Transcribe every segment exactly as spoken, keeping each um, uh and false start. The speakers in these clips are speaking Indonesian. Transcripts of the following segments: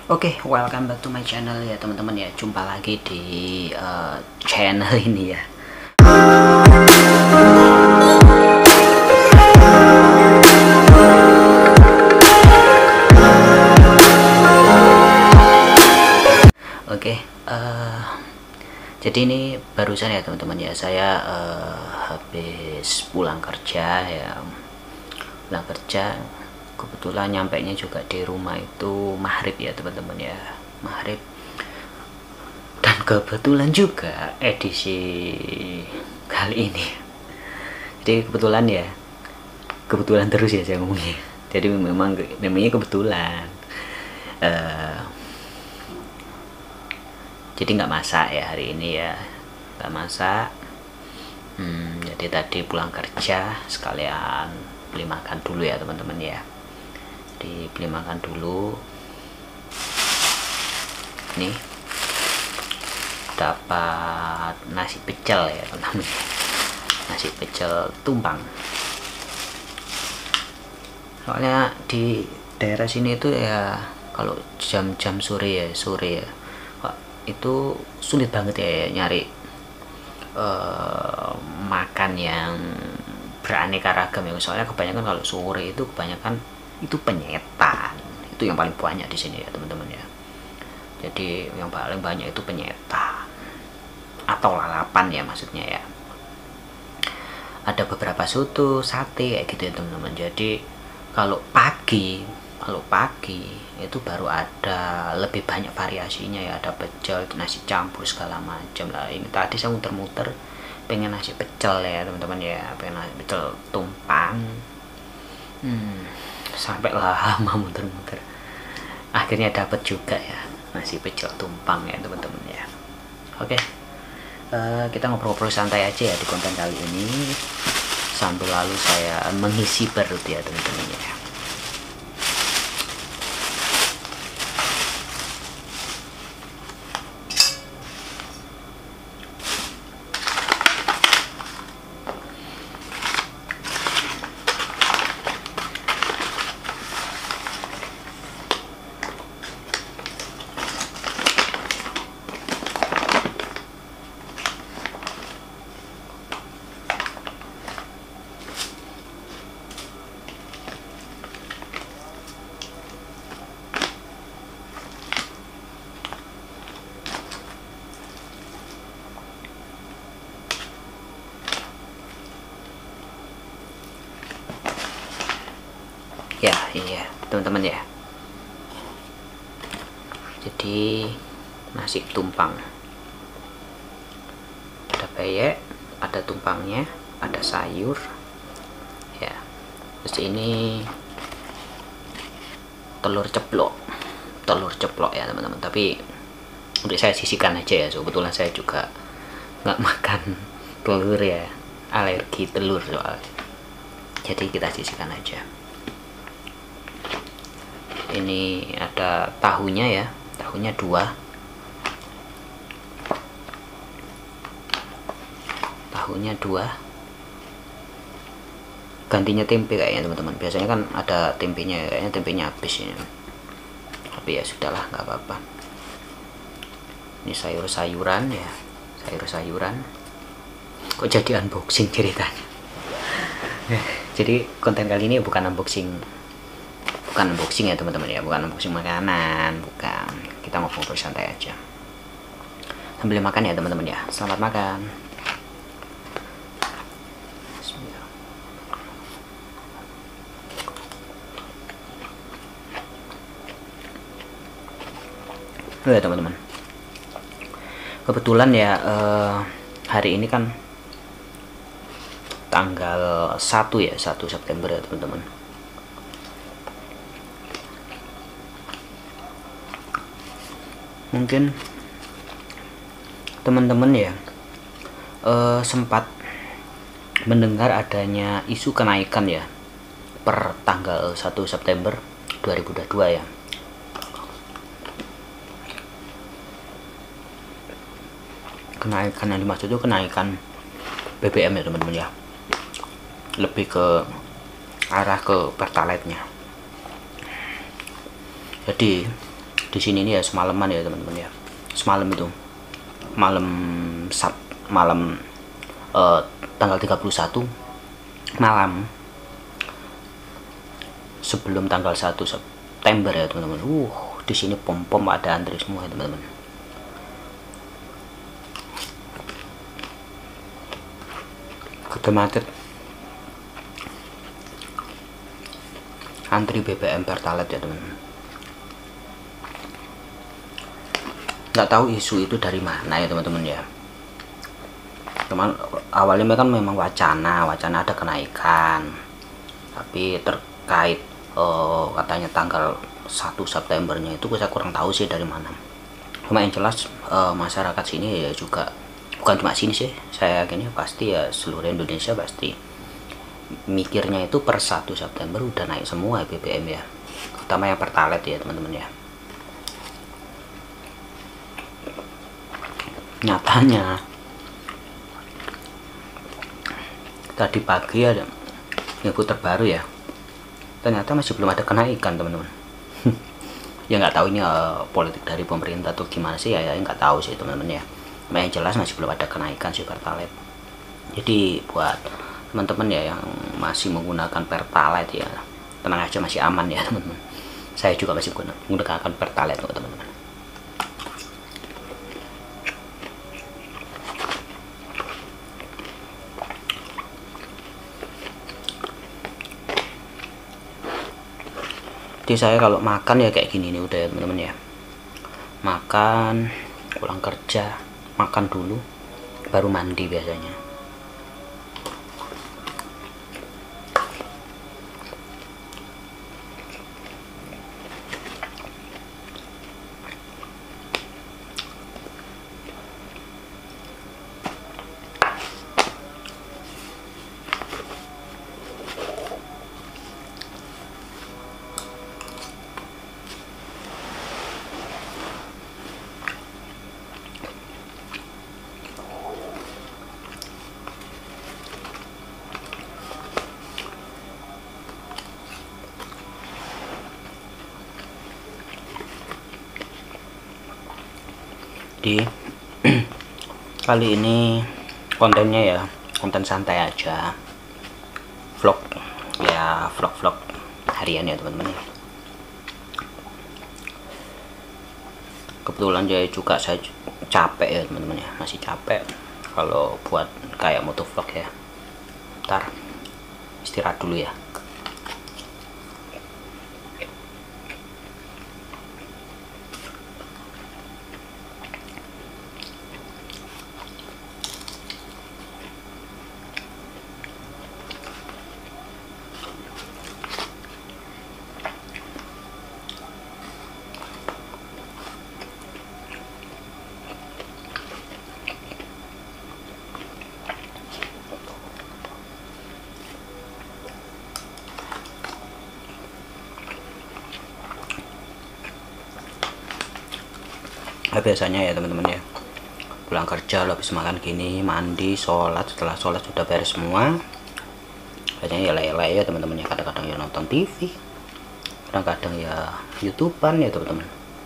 Oke, okay, welcome back to my channel ya teman-teman ya. Jumpa lagi di uh, channel ini ya. Oke, okay, uh, jadi ini barusan ya teman-teman ya. Saya uh, habis pulang kerja ya. Pulang kerja. Kebetulan nyampe nya juga di rumah itu maghrib ya teman-teman ya, maghrib. Dan kebetulan juga edisi kali ini, jadi kebetulan ya, kebetulan terus ya saya ngomongnya. Jadi memang namanya kebetulan. Uh, jadi nggak masak ya hari ini ya, nggak masak. Hmm, jadi tadi pulang kerja sekalian beli makan dulu ya teman-teman ya. Dibeli makan dulu. Nih dapat nasi pecel ya teman-teman, nasi pecel tumpang. Soalnya di daerah sini itu ya kalau jam-jam sore ya sore ya itu sulit banget ya nyari uh, makan yang beraneka ragam ya. Soalnya kebanyakan kalau sore itu kebanyakan itu penyetan, itu yang paling banyak di sini ya teman-teman ya. Jadi yang paling banyak itu penyetan atau lalapan ya maksudnya ya. Ada beberapa soto, sate kayak gitu ya teman-teman. Jadi kalau pagi, kalau pagi itu baru ada lebih banyak variasinya ya. Ada pecel, nasi campur segala macam lah. Ini tadi saya muter-muter pengen nasi pecel ya teman-teman ya, pengen nasi pecel tumpang. Hmm. Sampai lama muter-muter, akhirnya dapat juga ya nasi pecel tumpang ya teman-teman ya. Oke, uh, kita ngobrol-ngobrol santai aja ya di konten kali ini sambil lalu saya mengisi perut ya teman-teman ya. Ya iya teman-teman ya, jadi nasi tumpang, ada peyek, ada tumpangnya, ada sayur ya. Terus ini telur ceplok, telur ceplok ya teman-teman. Tapi untuk saya sisihkan aja ya, kebetulan saya juga nggak makan telur ya, alergi telur soalnya, jadi kita sisihkan aja. Ini ada tahunya ya, tahunya dua, tahunya dua, gantinya tempe kayaknya teman-teman. Biasanya kan ada tempenya, kayaknya tempenya habis ini, tapi ya sudahlah nggak apa-apa. Ini sayur-sayuran ya, sayur-sayuran. Kok jadi unboxing ceritanya? Jadi konten kali ini bukan unboxing, bukan unboxing ya teman-teman ya, bukan unboxing makanan, bukan. Kita ngobrol santai aja sambil makan ya teman-teman ya. Selamat makan. Bismillah. Oh ya teman-teman, kebetulan ya eh, hari ini kan tanggal satu ya, satu September ya teman-teman. Mungkin teman-teman ya uh, sempat mendengar adanya isu kenaikan ya per tanggal satu September dua ribu dua puluh dua ya. Kenaikan yang dimaksud itu kenaikan B B M ya teman-teman ya, lebih ke arah ke pertalite-nya. Jadi di sini ini ya semalaman ya teman-teman ya, semalam itu malam Sab malam uh, tanggal tiga puluh satu malam sebelum tanggal satu September ya teman-teman. Uh di sini pom-pom ada antri semua ya teman-teman. Kota macet, antri B B M Pertalite ya teman-teman. Nggak tahu isu itu dari mana ya teman-teman ya. Cuman awalnya kan memang wacana wacana ada kenaikan, tapi terkait uh, katanya tanggal satu Septembernya itu saya kurang tahu sih dari mana. Cuma yang jelas uh, masyarakat sini ya juga, bukan cuma sini sih, saya yakin ya pasti ya seluruh Indonesia pasti mikirnya itu per satu September udah naik semua B B M ya, terutama yang Pertalite ya teman-teman ya. Nyatanya tadi pagi ada info terbaru ya, ternyata masih belum ada kenaikan teman-teman. Ya nggak tahu ini uh, politik dari pemerintah atau gimana sih ya, ya nggak tahu sih teman-teman ya. Cuma yang jelas masih belum ada kenaikan sih Pertalite. Jadi buat teman-teman ya yang masih menggunakan Pertalite ya tenang aja, masih aman ya teman-teman. Saya juga masih menggunakan Pertalite kok teman-teman. Jadi saya kalau makan ya kayak gini nih udah ya teman-teman ya, makan pulang kerja makan dulu baru mandi biasanya. Di kali ini kontennya ya konten santai aja, vlog ya, vlog-vlog harian ya teman-teman. Kebetulan saya juga saya capek ya teman-teman ya, masih capek kalau buat kayak motovlog ya. Ntar istirahat dulu ya. Nah, biasanya ya teman-teman ya pulang kerja habis makan gini, mandi, sholat, setelah sholat sudah beres semua biasanya ya lele ya teman-teman ya, kadang-kadang ya nonton T V, kadang-kadang ya YouTubean ya teman-teman.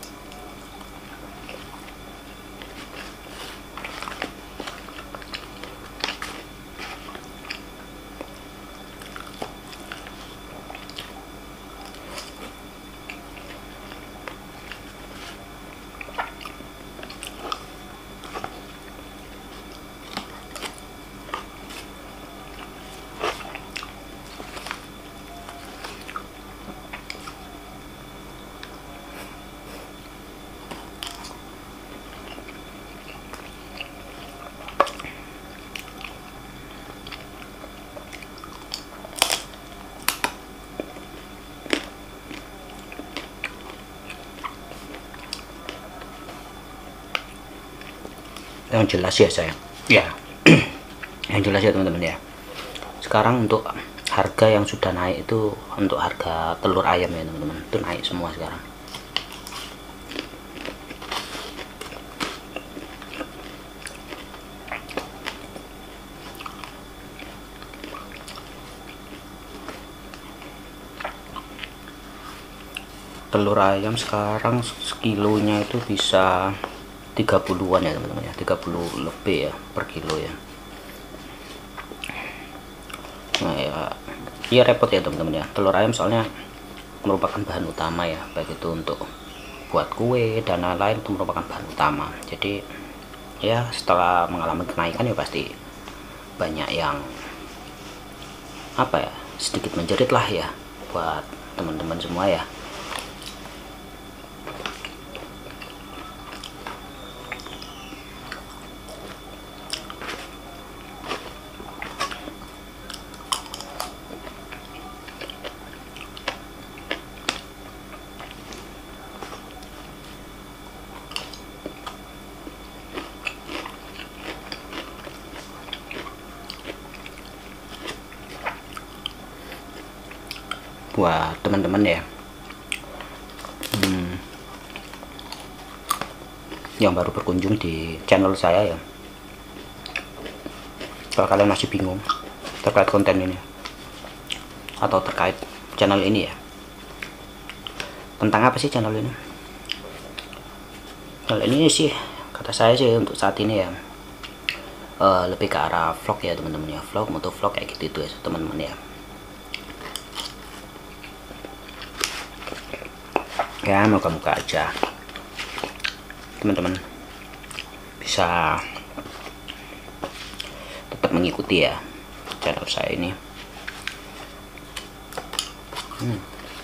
Yang jelas ya saya ya yang jelas ya teman-teman ya, sekarang untuk harga yang sudah naik itu untuk harga telur ayam ya teman-teman, itu naik semua sekarang. telur ayam sekarang sekilonya itu bisa tiga puluhan ya teman-teman ya, tiga puluh lebih ya per kilo ya. Nah ya, iya repot ya teman-teman ya, telur ayam soalnya merupakan bahan utama ya, baik itu untuk buat kue dan lain-lain, itu merupakan bahan utama. Jadi ya setelah mengalami kenaikan ya pasti banyak yang apa ya, sedikit menjerit lah ya buat teman-teman semua ya. Buat teman-teman ya hmm, yang baru berkunjung di channel saya ya, kalau kalian masih bingung terkait konten ini atau terkait channel ini ya, tentang apa sih channel ini? Channel ini sih kata saya sih untuk saat ini ya uh, lebih ke arah vlog ya teman-teman ya, vlog, moto vlog kayak gitu itu ya teman-teman ya. Ya moga-moga aja teman-teman bisa tetap mengikuti ya channel saya ini. hmm.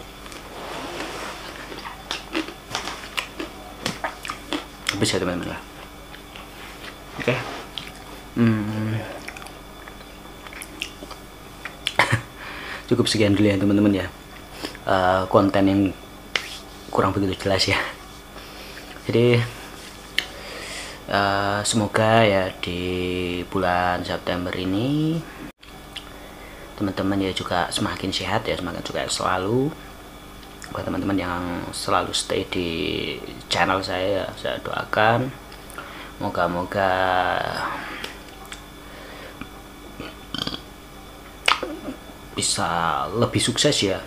Bisa teman-teman ya. Oke. hmm. Cukup sekian dulu ya teman-teman ya, uh, konten yang kurang begitu jelas ya. Jadi uh, semoga ya di bulan September ini teman-teman ya juga semakin sehat ya, semakin juga selalu. Buat teman-teman yang selalu stay di channel saya, saya doakan moga-moga bisa lebih sukses ya,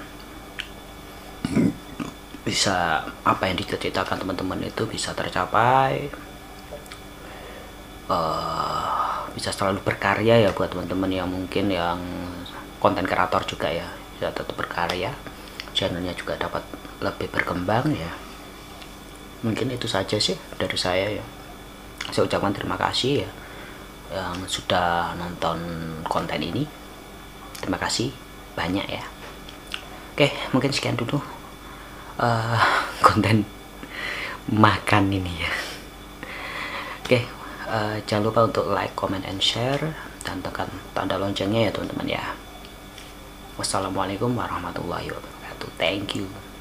bisa apa yang dicita-citakan teman-teman itu bisa tercapai, uh, bisa selalu berkarya ya buat teman-teman yang mungkin yang konten kreator juga ya, bisa tetap berkarya, channelnya juga dapat lebih berkembang ya. Mungkin itu saja sih dari saya ya. Saya ucapkan terima kasih ya yang sudah nonton konten ini, terima kasih banyak ya. Oke, mungkin sekian dulu Uh, konten makan ini ya. Oke, uh, jangan lupa untuk like, comment, and share, dan tekan tanda loncengnya ya teman-teman ya. Wassalamualaikum warahmatullahi wabarakatuh. Thank you.